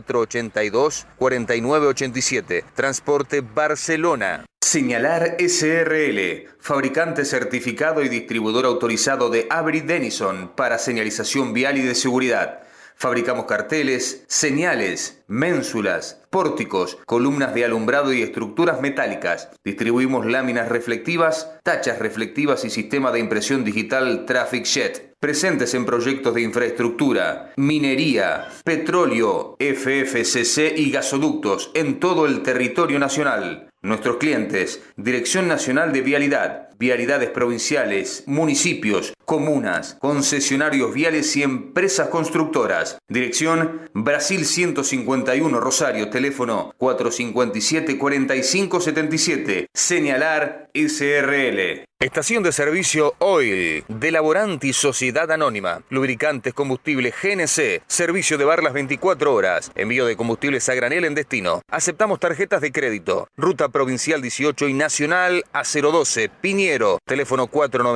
482-4987. Transporte Barcelona. Señalar SRL, fabricante certificado y distribuidor autorizado de Avery Dennison para señalización vial y de seguridad. Fabricamos carteles, señales, ménsulas, pórticos, columnas de alumbrado y estructuras metálicas. Distribuimos láminas reflectivas, tachas reflectivas y sistema de impresión digital Traffic Jet. Presentes en proyectos de infraestructura, minería, petróleo, FFCC y gasoductos en todo el territorio nacional. Nuestros clientes: Dirección Nacional de Vialidad, vialidades provinciales, municipios, comunas, concesionarios viales y empresas constructoras. Dirección Brasil 151 Rosario, teléfono 457-4577. Señalar SRL. Estación de servicio Oil, de Laboranti Sociedad Anónima. Lubricantes, combustible GNC, servicio de bar las 24 horas. Envío de combustibles a granel en destino. Aceptamos tarjetas de crédito. Ruta Provincial 18 y Nacional A012, Piñero. Teléfono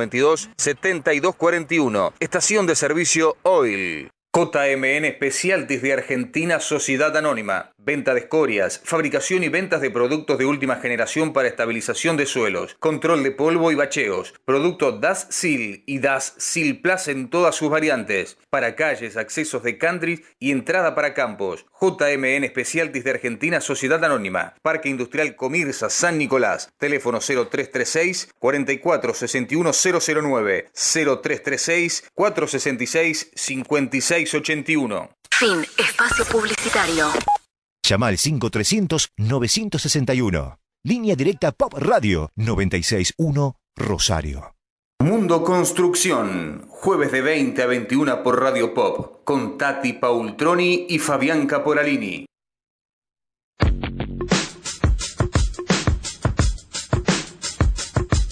492-7241. Estación de servicio Oil. JMN Especial desde Argentina Sociedad Anónima. Venta de escorias, fabricación y ventas de productos de última generación para estabilización de suelos, control de polvo y bacheos. Producto Das Seal y Das Seal Plus en todas sus variantes. Para calles, accesos de country y entrada para campos. JMN Especial desde Argentina Sociedad Anónima. Parque Industrial Comirsa San Nicolás. Teléfono 0336 4461 009. 0336 466 5681. Fin. Espacio publicitario. Llama al 5300-961. Línea directa Pop Radio 961 Rosario. Mundo Construcción. Jueves de 20 a 21 por Radio Pop. Con Tati Paultroni y Fabián Caporalini.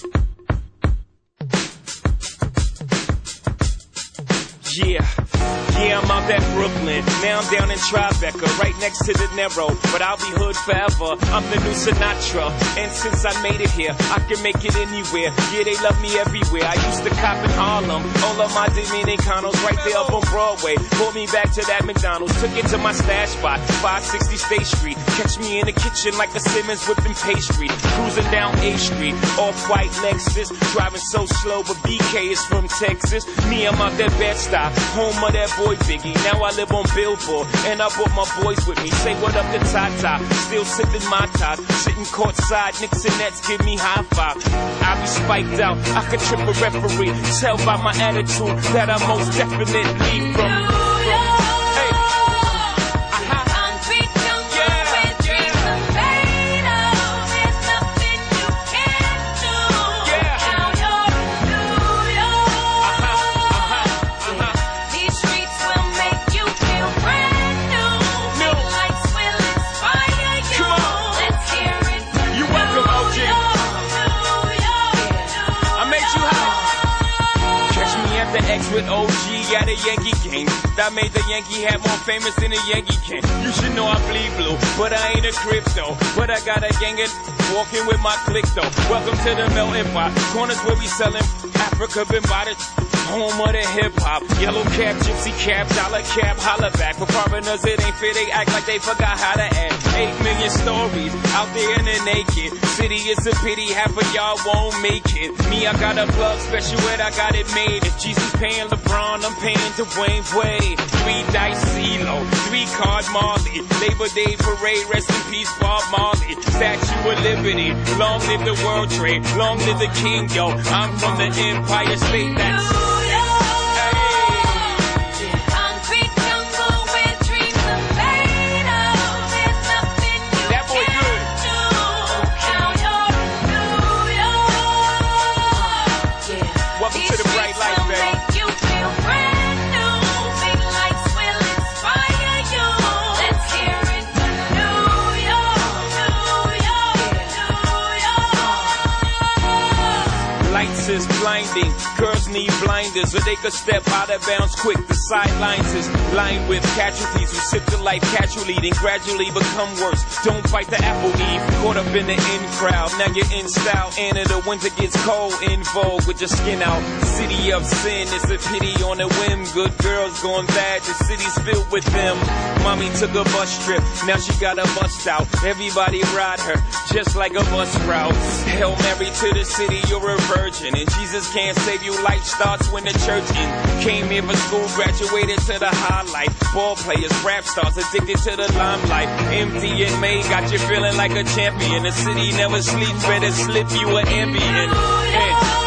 Yeah. Yeah, I'm out at Brooklyn. Now I'm down in Tribeca, right next to De Niro. But I'll be hood forever. I'm the new Sinatra. And since I made it here, I can make it anywhere. Yeah, they love me everywhere. I used to cop in Harlem. All of my Dominicanos right there up on Broadway. Pulled me back to that McDonald's. Took it to my stash spot, 560 State Street. Catch me in the kitchen like a Simmons whipping pastry. Cruising down A Street, off-white Lexus. Driving so slow, but BK is from Texas. Me, I'm out that Bed-Stuy, home of that boy Biggie. Now I live on Billboard, and I brought my boys with me. Say what up to Tata, still sipping my top. Sitting courtside, Knicks and Nets give me high five. I be spiked out, I could trip a referee. Tell by my attitude that I most definitely from. With OG at a Yankee game that made the Yankee hat more famous than a Yankee can. You should know I bleed blue, but I ain't a crypto. But I got a gang of walking with my click though. Welcome to the melting pot. Corners where we selling Africa been by the home of the hip hop. Yellow cap, gypsy cap, dollar cap, holla back. For foreigners it ain't fair, they act like they forgot how to act. 8 million stories out there in the naked city. It's a pity half of y'all won't make it. Me, I got a plug special ed, I got it made. If Jesus paying LeBron, I'm paying Dwayne Wade. 3 dice CeeLo, 3 card Marley. Labor Day parade, rest in peace Bob Marley. Statue of Liberty, long live the World Trade, long live the King, yo. I'm from the Empire State, that's is blinding. Girls need blinders so they could step out of bounds quick. The sidelines is lined with casualties who sip the life casually, then gradually become worse. Don't fight the apple eve, caught up in the in crowd. Now you're in style, and in the winter gets cold. In vogue with your skin out. City of sin, it's a pity on a whim. Good girls going bad, the city's filled with them. Mommy took a bus trip, now she got a bust out. Everybody ride her, just like a bus route. Hail Mary to the city, you're a virgin. And Jesus can't save you, life starts when the church in. Came here for school, graduated to the highlight. Ball players, rap stars, addicted to the limelight. Empty and May got you feeling like a champion. The city never sleeps, better slip you an ambient.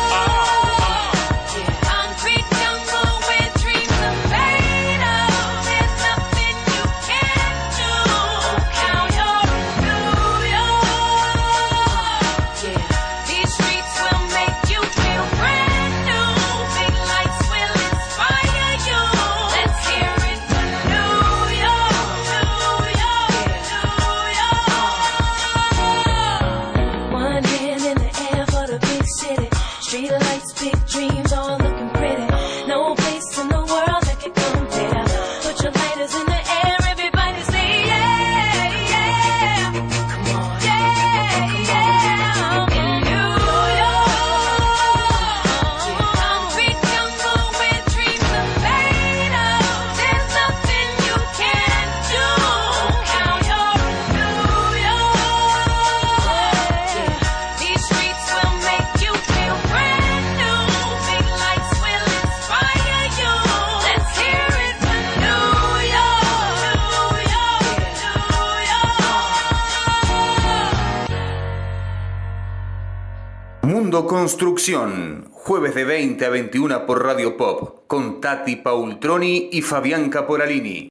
Mundo Construcción, jueves de 20 a 21 por Radio Pop, con Tati Paultroni y Fabián Caporalini.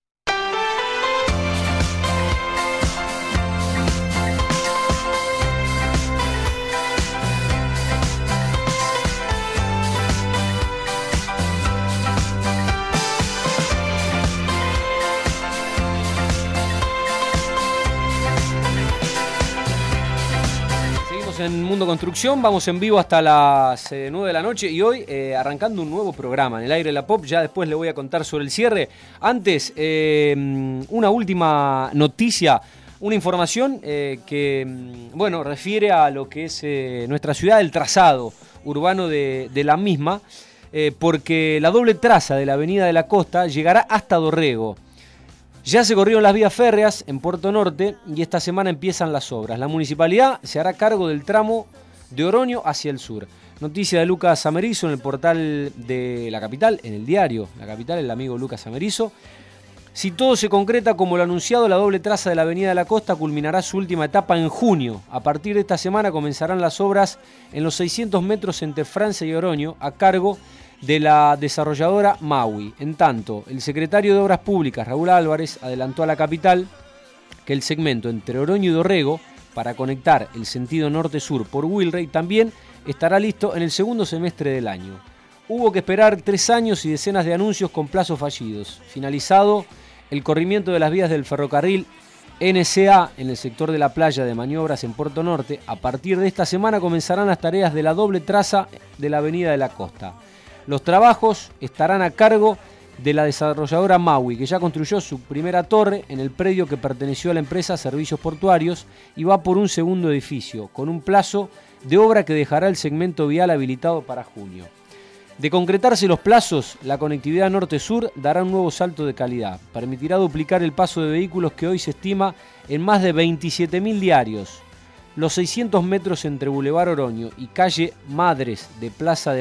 Seguimos en Mundo Construcción, vamos en vivo hasta las 9 de la noche y hoy arrancando un nuevo programa en el aire de la Pop. Ya después le voy a contar sobre el cierre. Antes, una última noticia, una información que, bueno, refiere a lo que es nuestra ciudad, el trazado urbano de la misma, porque la doble traza de la Avenida de la Costa llegará hasta Dorrego. Ya se corrieron las vías férreas en Puerto Norte y esta semana empiezan las obras. La municipalidad se hará cargo del tramo de Oroño hacia el sur. Noticia de Lucas Amerizo en el portal de La Capital, en el diario La Capital, el amigo Lucas Amerizo. Si todo se concreta como lo anunciado, la doble traza de la Avenida de la Costa culminará su última etapa en junio. A partir de esta semana comenzarán las obras en los 600 metros entre Francia y Oroño, a cargo de la desarrolladora Maui. En tanto, el secretario de Obras Públicas, Raúl Álvarez, adelantó a La Capital que el segmento entre Oroño y Dorrego, para conectar el sentido norte-sur por Wilrey, también estará listo en el segundo semestre del año. Hubo que esperar 3 años y decenas de anuncios con plazos fallidos. Finalizado el corrimiento de las vías del ferrocarril NCA en el sector de la playa de Maniobras en Puerto Norte, a partir de esta semana comenzarán las tareas de la doble traza de la Avenida de la Costa. Los trabajos estarán a cargo de la desarrolladora Maui, que ya construyó su primera torre en el predio que perteneció a la empresa Servicios Portuarios y va por un segundo edificio, con un plazo de obra que dejará el segmento vial habilitado para junio. De concretarse los plazos, la conectividad norte-sur dará un nuevo salto de calidad. Permitirá duplicar el paso de vehículos que hoy se estima en más de 27.000 diarios. Los 600 metros entre Boulevard Oroño y calle Madres de Plaza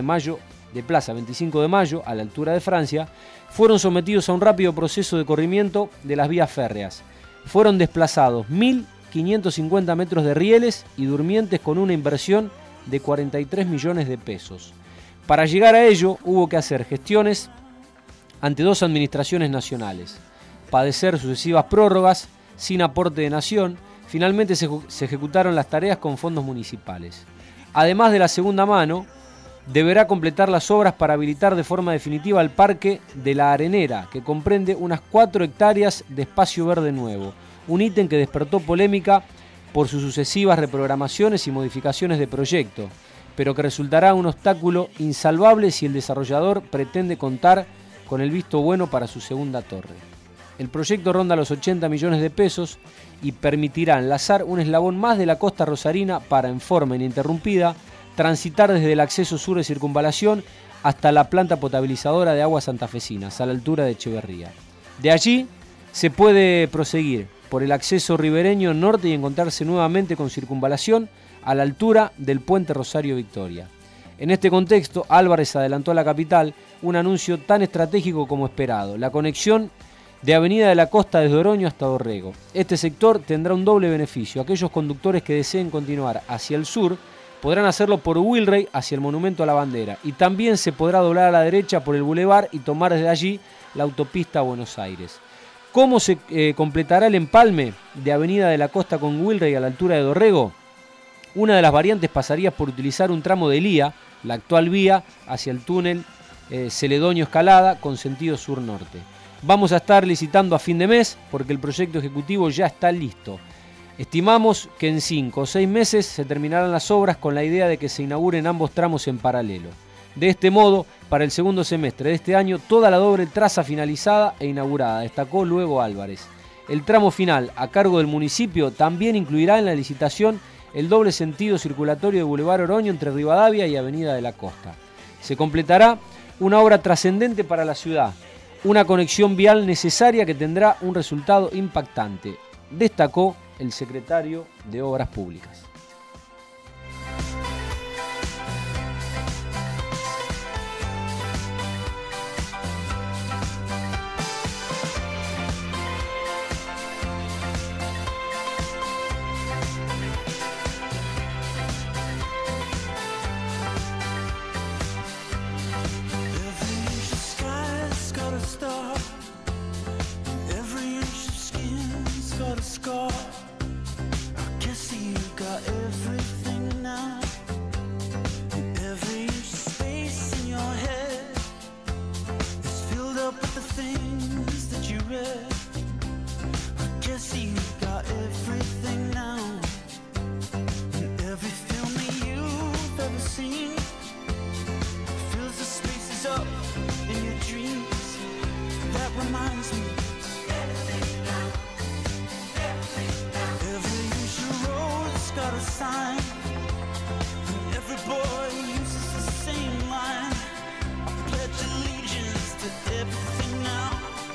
25 de Mayo, a la altura de Francia, fueron sometidos a un rápido proceso de corrimiento de las vías férreas. Fueron desplazados 1.550 metros de rieles y durmientes con una inversión de 43 millones de pesos. Para llegar a ello hubo que hacer gestiones ante 2 administraciones nacionales, padecer sucesivas prórrogas sin aporte de nación. Finalmente se ejecutaron las tareas con fondos municipales. Además de la segunda mano, deberá completar las obras para habilitar de forma definitiva el Parque de la Arenera, que comprende unas 4 hectáreas de espacio verde nuevo, un ítem que despertó polémica por sus sucesivas reprogramaciones y modificaciones de proyecto, pero que resultará un obstáculo insalvable si el desarrollador pretende contar con el visto bueno para su segunda torre. El proyecto ronda los 80 millones de pesos y permitirá enlazar un eslabón más de la costa rosarina para, en forma ininterrumpida, transitar desde el acceso sur de Circunvalación hasta la planta potabilizadora de aguas santafesinas, a la altura de Echeverría. De allí se puede proseguir por el acceso ribereño norte y encontrarse nuevamente con Circunvalación a la altura del puente Rosario Victoria. En este contexto, Álvarez adelantó a La Capital un anuncio tan estratégico como esperado: la conexión de Avenida de la Costa desde Oroño hasta Dorrego. Este sector tendrá un doble beneficio. Aquellos conductores que deseen continuar hacia el sur podrán hacerlo por Wilrey hacia el Monumento a la Bandera, y también se podrá doblar a la derecha por el Boulevard y tomar desde allí la autopista a Buenos Aires. ¿Cómo se completará el empalme de Avenida de la Costa con Wilrey a la altura de Dorrego? Una de las variantes pasaría por utilizar un tramo de Lía, la actual vía, hacia el túnel Celedonio Escalada con sentido sur-norte. Vamos a estar licitando a fin de mes porque el proyecto ejecutivo ya está listo. Estimamos que en 5 o 6 meses se terminarán las obras con la idea de que se inauguren ambos tramos en paralelo. De este modo, para el segundo semestre de este año, toda la doble traza finalizada e inaugurada, destacó luego Álvarez. El tramo final, a cargo del municipio, también incluirá en la licitación el doble sentido circulatorio de Boulevard Oroño entre Rivadavia y Avenida de la Costa. Se completará una obra trascendente para la ciudad, una conexión vial necesaria que tendrá un resultado impactante, destacó el secretario de Obras Públicas. Every film reminds me. Every usual road's got a sign, and every boy uses the same line. I pledge allegiance to everything now,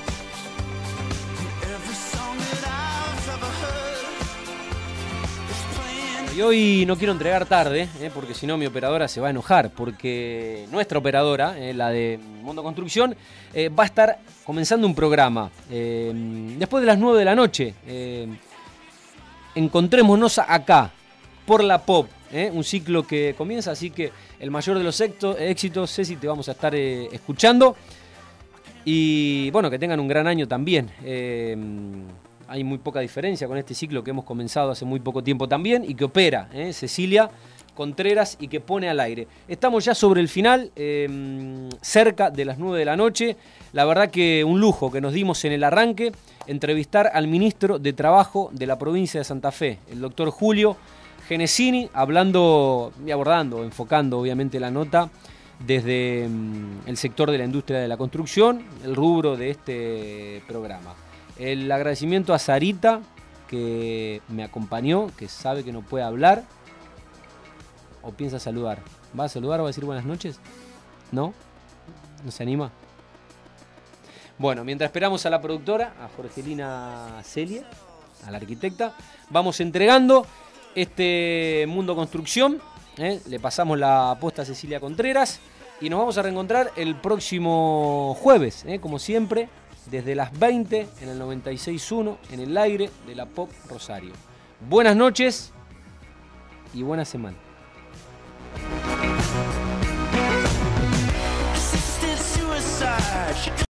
and every song that I've ever heard is playing. Y hoy no quiero entregar tarde, porque si no mi operadora se va a enojar, porque nuestra operadora, la de Mundo Construcción, va a estar comenzando un programa después de las 9 de la noche. Encontrémonos acá, por la Pop, un ciclo que comienza, así que el mayor de los éxitos, Ceci, te vamos a estar escuchando. Y bueno, que tengan un gran año también. Hay muy poca diferencia con este ciclo que hemos comenzado hace muy poco tiempo también y que opera Cecilia Contreras y que pone al aire. Estamos ya sobre el final, cerca de las 9 de la noche. La verdad que un lujo que nos dimos en el arranque, entrevistar al ministro de Trabajo de la provincia de Santa Fe, el doctor Julio Genesini, hablando y abordando, enfocando obviamente la nota desde el sector de la industria de la construcción, el rubro de este programa. El agradecimiento a Sarita, que me acompañó, que sabe que no puede hablar. ¿O piensa saludar? ¿Va a saludar o va a decir buenas noches? ¿No? ¿No se anima? Bueno, mientras esperamos a la productora, a Jorgelina Celia, a la arquitecta, vamos entregando este Mundo Construcción. Le pasamos la posta a Cecilia Contreras y nos vamos a reencontrar el próximo jueves, como siempre, desde las 20 en el 96.1 en el aire de la Pop Rosario. Buenas noches y buena semana. Assisted suicide.